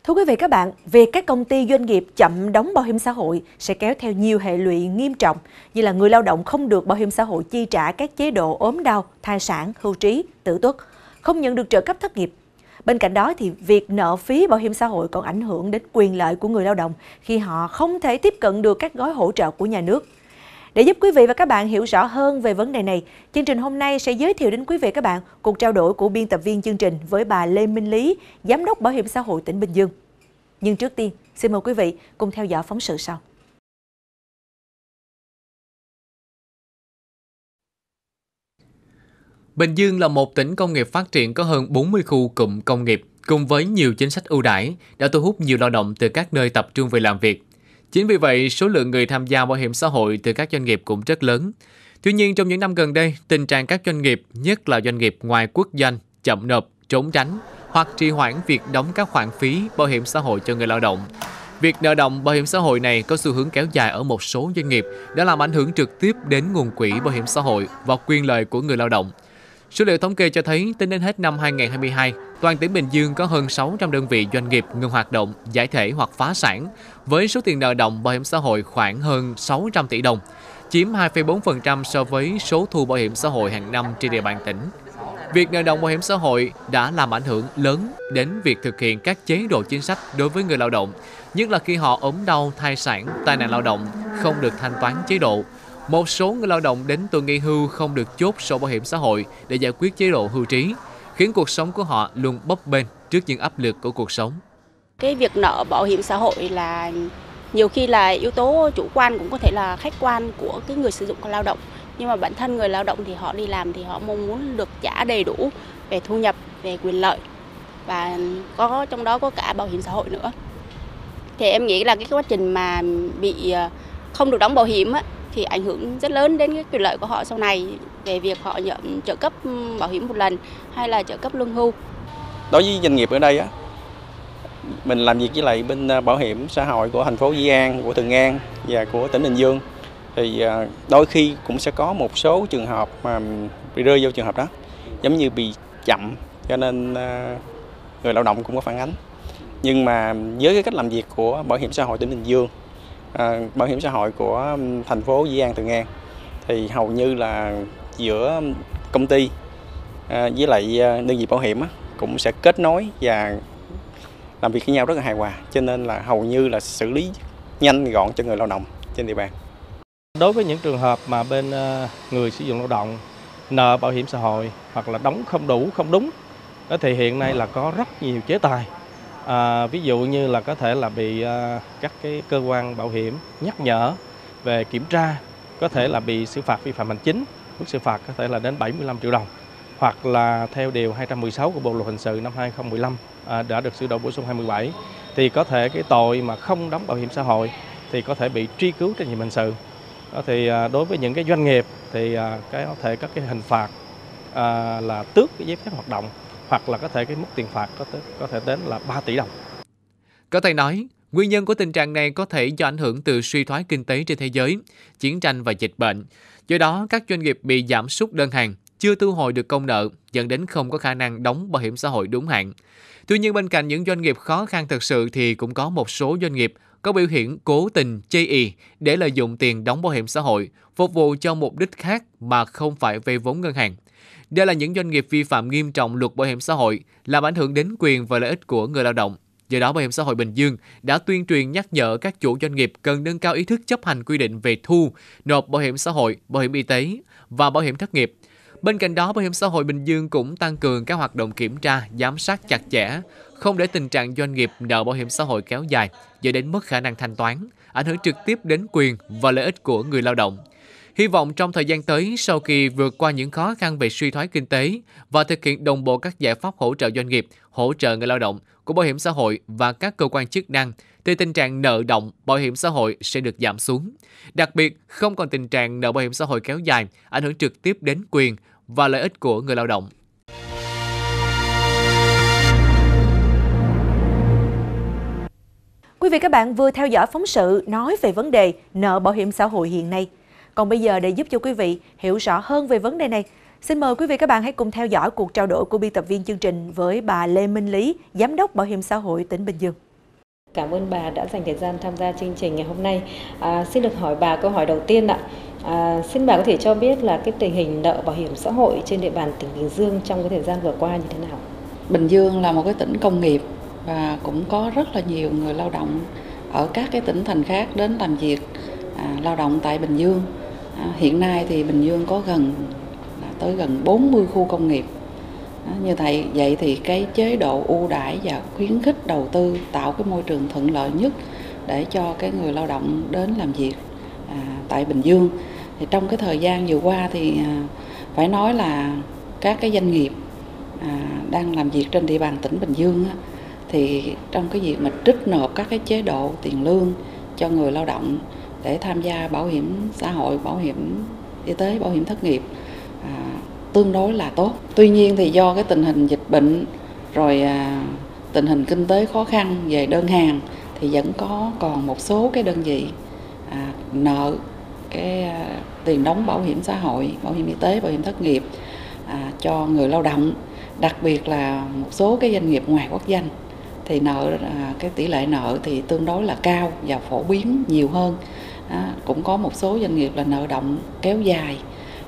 Thưa quý vị các bạn, việc các công ty doanh nghiệp chậm đóng bảo hiểm xã hội sẽ kéo theo nhiều hệ lụy nghiêm trọng như là người lao động không được bảo hiểm xã hội chi trả các chế độ ốm đau, thai sản, hưu trí, tử tuất, không nhận được trợ cấp thất nghiệp. Bên cạnh đó thì việc nợ phí bảo hiểm xã hội còn ảnh hưởng đến quyền lợi của người lao động khi họ không thể tiếp cận được các gói hỗ trợ của nhà nước. Để giúp quý vị và các bạn hiểu rõ hơn về vấn đề này, chương trình hôm nay sẽ giới thiệu đến quý vị và các bạn cuộc trao đổi của biên tập viên chương trình với bà Lê Minh Lý, Giám đốc Bảo hiểm xã hội tỉnh Bình Dương. Nhưng trước tiên, xin mời quý vị cùng theo dõi phóng sự sau. Bình Dương là một tỉnh công nghiệp phát triển có hơn 40 khu cụm công nghiệp, cùng với nhiều chính sách ưu đãi đã thu hút nhiều lao động từ các nơi tập trung về làm việc. Chính vì vậy, số lượng người tham gia bảo hiểm xã hội từ các doanh nghiệp cũng rất lớn. Tuy nhiên, trong những năm gần đây, tình trạng các doanh nghiệp, nhất là doanh nghiệp ngoài quốc doanh, chậm nộp, trốn tránh hoặc trì hoãn việc đóng các khoản phí bảo hiểm xã hội cho người lao động. Việc nợ động bảo hiểm xã hội này có xu hướng kéo dài ở một số doanh nghiệp đã làm ảnh hưởng trực tiếp đến nguồn quỹ bảo hiểm xã hội và quyền lợi của người lao động. Số liệu thống kê cho thấy, tính đến hết năm 2022, toàn tỉnh Bình Dương có hơn 600 đơn vị doanh nghiệp ngừng hoạt động, giải thể hoặc phá sản, với số tiền nợ động bảo hiểm xã hội khoảng hơn 600 tỷ đồng, chiếm 2,4% so với số thu bảo hiểm xã hội hàng năm trên địa bàn tỉnh. Việc nợ động bảo hiểm xã hội đã làm ảnh hưởng lớn đến việc thực hiện các chế độ chính sách đối với người lao động, nhất là khi họ ốm đau, thai sản, tai nạn lao động, không được thanh toán chế độ. Một số người lao động đến tuổi nghỉ hưu không được chốt sổ bảo hiểm xã hội để giải quyết chế độ hưu trí, khiến cuộc sống của họ luôn bấp bênh trước những áp lực của cuộc sống. Cái việc nợ bảo hiểm xã hội là nhiều khi là yếu tố chủ quan, cũng có thể là khách quan của cái người sử dụng lao động. Nhưng mà bản thân người lao động thì họ đi làm thì họ mong muốn được trả đầy đủ về thu nhập, về quyền lợi, và có trong đó có cả bảo hiểm xã hội nữa. Thì em nghĩ là cái quá trình mà bị không được đóng bảo hiểm á, thì ảnh hưởng rất lớn đến cái quyền lợi của họ sau này về việc họ nhận trợ cấp bảo hiểm một lần hay là trợ cấp lương hưu. Đối với doanh nghiệp ở đây á, mình làm việc với lại bên bảo hiểm xã hội của thành phố Di An, của Thuận An và của tỉnh Bình Dương, thì đôi khi cũng sẽ có một số trường hợp mà bị rơi vô trường hợp đó, giống như bị chậm, cho nên người lao động cũng có phản ánh. Nhưng mà với cái cách làm việc của bảo hiểm xã hội tỉnh Bình Dương, bảo hiểm xã hội của thành phố Di An, Thuận An, thì hầu như là giữa công ty với lại đơn vị bảo hiểm cũng sẽ kết nối và làm việc với nhau rất là hài hòa, cho nên là hầu như là xử lý nhanh gọn cho người lao động trên địa bàn. Đối với những trường hợp mà bên người sử dụng lao động nợ bảo hiểm xã hội hoặc là đóng không đủ, không đúng, đó thì hiện nay là có rất nhiều chế tài. Ví dụ như là có thể là bị các cái cơ quan bảo hiểm nhắc nhở về kiểm tra, có thể là bị xử phạt vi phạm hành chính, mức xử phạt có thể là đến 75 triệu đồng, hoặc là theo điều 216 của Bộ luật hình sự năm 2015 đã được sửa đổi bổ sung 27, thì có thể cái tội mà không đóng bảo hiểm xã hội thì có thể bị truy cứu trách nhiệm hình sự. Thì đối với những cái doanh nghiệp thì có thể các cái hình phạt là tước cái giấy phép hoạt động, hoặc là có thể cái mức tiền phạt có thể đến là 3 tỷ đồng. Có thể nói, nguyên nhân của tình trạng này có thể do ảnh hưởng từ suy thoái kinh tế trên thế giới, chiến tranh và dịch bệnh. Do đó, các doanh nghiệp bị giảm sút đơn hàng, chưa thu hồi được công nợ, dẫn đến không có khả năng đóng bảo hiểm xã hội đúng hạn. Tuy nhiên, bên cạnh những doanh nghiệp khó khăn thực sự thì cũng có một số doanh nghiệp có biểu hiện cố tình chây ì để lợi dụng tiền đóng bảo hiểm xã hội, phục vụ cho mục đích khác mà không phải vay vốn ngân hàng. Đây là những doanh nghiệp vi phạm nghiêm trọng luật bảo hiểm xã hội, làm ảnh hưởng đến quyền và lợi ích của người lao động. Do đó, Bảo hiểm xã hội Bình Dương đã tuyên truyền nhắc nhở các chủ doanh nghiệp cần nâng cao ý thức chấp hành quy định về thu, nộp bảo hiểm xã hội, bảo hiểm y tế và bảo hiểm thất nghiệp. Bên cạnh đó, Bảo hiểm xã hội Bình Dương cũng tăng cường các hoạt động kiểm tra, giám sát chặt chẽ, không để tình trạng doanh nghiệp nợ bảo hiểm xã hội kéo dài, dẫn đến mất khả năng thanh toán, ảnh hưởng trực tiếp đến quyền và lợi ích của người lao động. Hy vọng trong thời gian tới, sau khi vượt qua những khó khăn về suy thoái kinh tế và thực hiện đồng bộ các giải pháp hỗ trợ doanh nghiệp, hỗ trợ người lao động của bảo hiểm xã hội và các cơ quan chức năng, thì tình trạng nợ động bảo hiểm xã hội sẽ được giảm xuống. Đặc biệt, không còn tình trạng nợ bảo hiểm xã hội kéo dài, ảnh hưởng trực tiếp đến quyền và lợi ích của người lao động. Quý vị các bạn vừa theo dõi phóng sự nói về vấn đề nợ bảo hiểm xã hội hiện nay. Còn bây giờ, để giúp cho quý vị hiểu rõ hơn về vấn đề này, xin mời quý vị các bạn hãy cùng theo dõi cuộc trao đổi của biên tập viên chương trình với bà Lê Minh Lý, Giám đốc Bảo hiểm xã hội tỉnh Bình Dương. Cảm ơn bà đã dành thời gian tham gia chương trình ngày hôm nay. Xin được hỏi bà câu hỏi đầu tiên ạ. Xin bà có thể cho biết là cái tình hình nợ bảo hiểm xã hội trên địa bàn tỉnh Bình Dương trong cái thời gian vừa qua như thế nào? Bình Dương là một cái tỉnh công nghiệp và cũng có rất là nhiều người lao động ở các cái tỉnh thành khác đến làm việc lao động tại Bình Dương. Hiện nay thì Bình Dương có tới gần 40 khu công nghiệp. Như vậy thì cái chế độ ưu đãi và khuyến khích đầu tư tạo cái môi trường thuận lợi nhất để cho cái người lao động đến làm việc tại Bình Dương. Thì trong cái thời gian vừa qua thì phải nói là các cái doanh nghiệp đang làm việc trên địa bàn tỉnh Bình Dương thì trong cái việc mà trích nộp các cái chế độ tiền lương cho người lao động để tham gia bảo hiểm xã hội, bảo hiểm y tế, bảo hiểm thất nghiệp tương đối là tốt. Tuy nhiên thì do cái tình hình dịch bệnh rồi tình hình kinh tế khó khăn về đơn hàng thì vẫn còn một số cái đơn vị nợ cái tiền đóng bảo hiểm xã hội, bảo hiểm y tế, bảo hiểm thất nghiệp cho người lao động, đặc biệt là một số cái doanh nghiệp ngoài quốc doanh thì cái tỷ lệ nợ thì tương đối là cao và phổ biến nhiều hơn. Cũng có một số doanh nghiệp là nợ động kéo dài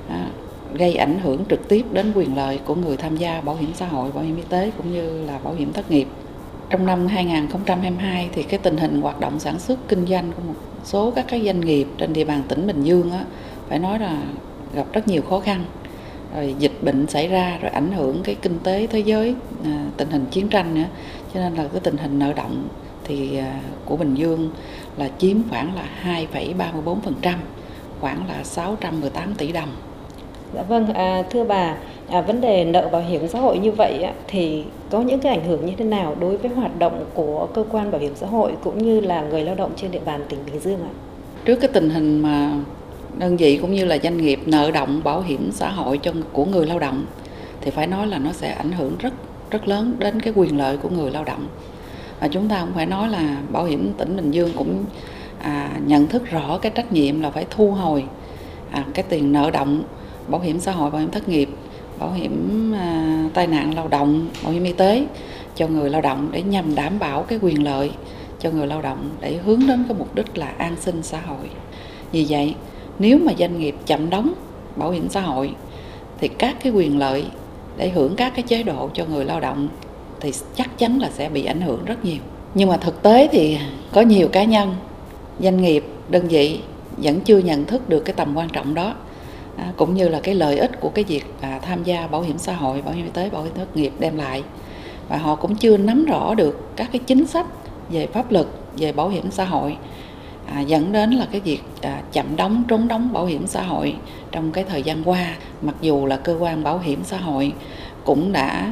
gây ảnh hưởng trực tiếp đến quyền lợi của người tham gia bảo hiểm xã hội, bảo hiểm y tế cũng như là bảo hiểm thất nghiệp. Trong năm 2022 thì cái tình hình hoạt động sản xuất kinh doanh của một số các cái doanh nghiệp trên địa bàn tỉnh Bình Dương phải nói là gặp rất nhiều khó khăn. Rồi dịch bệnh xảy ra rồi ảnh hưởng cái kinh tế thế giới, tình hình chiến tranh nữa, cho nên là cái tình hình nợ động thì của Bình Dương là chiếm khoảng là 2,34%, khoảng là 618 tỷ đồng. Dạ vâng, thưa bà, vấn đề nợ bảo hiểm xã hội như vậy thì có những cái ảnh hưởng như thế nào đối với hoạt động của cơ quan bảo hiểm xã hội cũng như là người lao động trên địa bàn tỉnh Bình Dương ạ? Trước cái tình hình mà đơn vị cũng như là doanh nghiệp nợ động bảo hiểm xã hội của người lao động thì phải nói là nó sẽ ảnh hưởng rất lớn đến cái quyền lợi của người lao động. Và chúng ta cũng phải nói là bảo hiểm tỉnh Bình Dương cũng nhận thức rõ cái trách nhiệm là phải thu hồi cái tiền nợ động bảo hiểm xã hội, bảo hiểm thất nghiệp, bảo hiểm tai nạn lao động, bảo hiểm y tế cho người lao động để nhằm đảm bảo cái quyền lợi cho người lao động để hướng đến cái mục đích là an sinh xã hội. Vì vậy, nếu mà doanh nghiệp chậm đóng bảo hiểm xã hội thì các cái quyền lợi để hưởng các cái chế độ cho người lao động thì chắc chắn là sẽ bị ảnh hưởng rất nhiều. Nhưng mà thực tế thì có nhiều cá nhân, doanh nghiệp, đơn vị vẫn chưa nhận thức được cái tầm quan trọng đó, cũng như là cái lợi ích của cái việc tham gia bảo hiểm xã hội, bảo hiểm y tế, bảo hiểm thất nghiệp đem lại. Và họ cũng chưa nắm rõ được các cái chính sách về pháp luật, về bảo hiểm xã hội, dẫn đến là cái việc chậm đóng, trốn đóng bảo hiểm xã hội trong cái thời gian qua. Mặc dù là cơ quan bảo hiểm xã hội cũng đã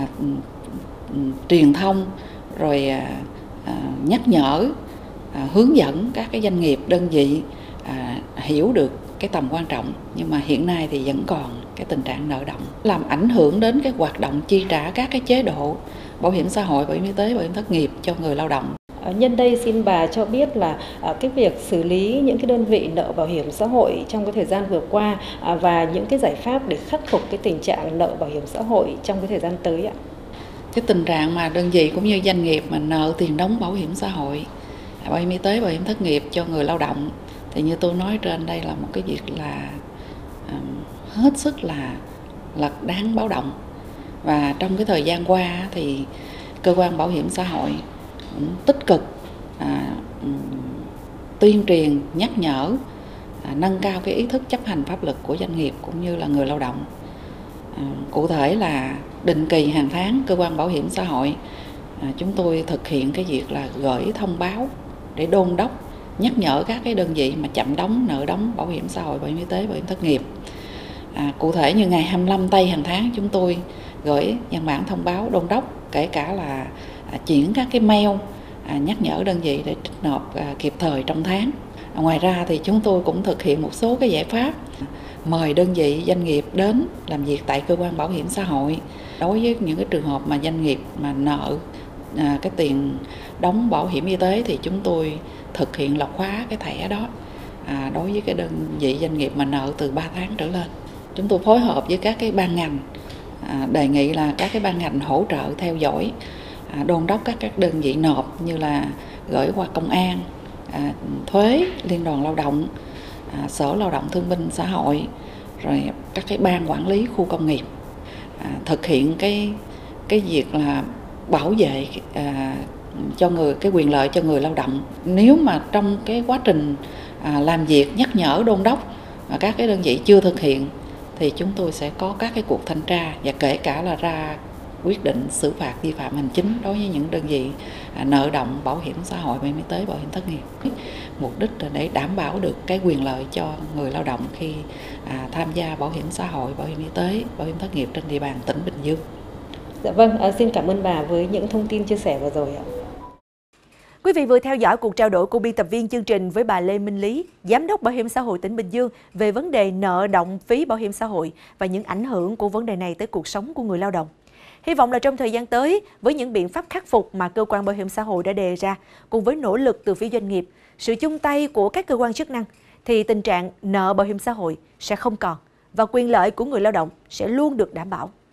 truyền thông rồi nhắc nhở, hướng dẫn các cái doanh nghiệp, đơn vị hiểu được cái tầm quan trọng, nhưng mà hiện nay thì vẫn còn cái tình trạng nợ động làm ảnh hưởng đến cái hoạt động chi trả các cái chế độ bảo hiểm xã hội, bảo hiểm y tế, bảo hiểm thất nghiệp cho người lao động. Nhân đây xin bà cho biết là cái việc xử lý những cái đơn vị nợ bảo hiểm xã hội trong cái thời gian vừa qua và những cái giải pháp để khắc phục cái tình trạng nợ bảo hiểm xã hội trong cái thời gian tới ạ. Cái tình trạng mà đơn vị cũng như doanh nghiệp mà nợ tiền đóng bảo hiểm xã hội, bảo hiểm y tế, bảo hiểm thất nghiệp cho người lao động thì như tôi nói trên đây là một cái việc là hết sức là đáng báo động. Và trong cái thời gian qua thì cơ quan bảo hiểm xã hội cũng tích cực tuyên truyền, nhắc nhở, nâng cao cái ý thức chấp hành pháp luật của doanh nghiệp cũng như là người lao động. Cụ thể là định kỳ hàng tháng cơ quan bảo hiểm xã hội chúng tôi thực hiện cái việc là gửi thông báo để đôn đốc, nhắc nhở các cái đơn vị mà chậm đóng nợ đóng bảo hiểm xã hội, bảo hiểm y tế, bảo hiểm thất nghiệp. Cụ thể như ngày 25 tây hàng tháng chúng tôi gửi văn bản thông báo đôn đốc, kể cả là chuyển các cái mail nhắc nhở đơn vị để trích nộp kịp thời trong tháng. Ngoài ra thì chúng tôi cũng thực hiện một số cái giải pháp mời đơn vị doanh nghiệp đến làm việc tại cơ quan bảo hiểm xã hội. Đối với những cái trường hợp mà doanh nghiệp mà nợ cái tiền đóng bảo hiểm y tế thì chúng tôi thực hiện lọc hóa cái thẻ đó đối với cái đơn vị doanh nghiệp mà nợ từ 3 tháng trở lên. Chúng tôi phối hợp với các cái ban ngành, đề nghị là các cái ban ngành hỗ trợ theo dõi, đôn đốc các đơn vị nộp như là gửi qua công an, thuế, liên đoàn lao động, sở lao động thương binh xã hội, rồi các cái ban quản lý khu công nghiệp thực hiện cái việc là bảo vệ cho cái quyền lợi cho người lao động. Nếu mà trong cái quá trình làm việc nhắc nhở đôn đốc mà các cái đơn vị chưa thực hiện thì chúng tôi sẽ có các cái cuộc thanh tra và kể cả là ra quyết định xử phạt vi phạm hành chính đối với những đơn vị nợ động bảo hiểm xã hội, bảo hiểm y tế, bảo hiểm thất nghiệp. Mục đích là để đảm bảo được cái quyền lợi cho người lao động khi tham gia bảo hiểm xã hội, bảo hiểm y tế, bảo hiểm thất nghiệp trên địa bàn tỉnh Bình Dương. Dạ vâng, xin cảm ơn bà với những thông tin chia sẻ vừa rồi ạ. Quý vị vừa theo dõi cuộc trao đổi của biên tập viên chương trình với bà Lê Minh Lý, Giám đốc Bảo hiểm xã hội tỉnh Bình Dương về vấn đề nợ động phí bảo hiểm xã hội và những ảnh hưởng của vấn đề này tới cuộc sống của người lao động. Hy vọng là trong thời gian tới, với những biện pháp khắc phục mà cơ quan bảo hiểm xã hội đã đề ra, cùng với nỗ lực từ phía doanh nghiệp, sự chung tay của các cơ quan chức năng, thì tình trạng nợ bảo hiểm xã hội sẽ không còn và quyền lợi của người lao động sẽ luôn được đảm bảo.